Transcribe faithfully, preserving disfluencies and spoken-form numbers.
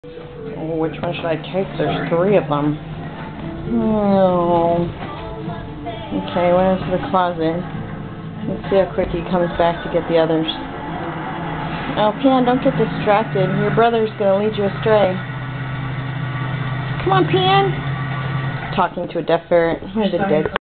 Oh, which one should I take? There's three of them. Oh. Okay, went into the closet. Let's see how quick he comes back to get the others. Oh, Pan, don't get distracted. Your brother's gonna lead you astray. Come on, Pan! Talking to a deaf ferret. Here's a dead